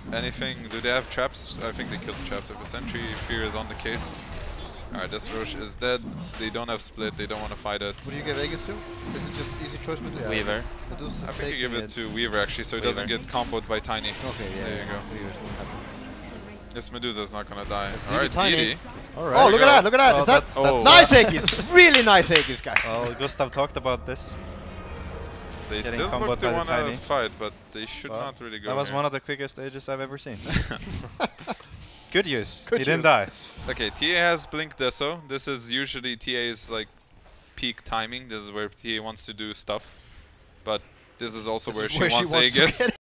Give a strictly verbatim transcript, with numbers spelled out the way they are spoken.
anything? Do they have traps? I think they killed the traps. If a sentry fear is on the case. Alright, this Roche is dead. They don't have split. They don't want to fight it. What do you give Aegis to? Is it just easy choice with yeah. Weaver. Medusa's I think you give it, it to Weaver actually, so he Weaver. doesn't get comboed by Tiny. Okay, yeah. There yeah. you go. Weaver's what happens. This Medusa's not gonna die. It's Alright, Tiny. D D. Alright. Oh, look at that! Look at that! Oh, Is that that's, that's nice Aegis? Really nice Aegis, guys. Well, Gustav talked about this. They Getting still comboed look to by the want Tiny. to fight, but they should Well, not really go That was here. one of the quickest Aegis I've ever seen. Good use. Good he didn't use. die. Okay, T A has Blink Deso. This is usually T A's like peak timing. This is where T A wants to do stuff. But this is also This where is she where she wants wants to Aegis. get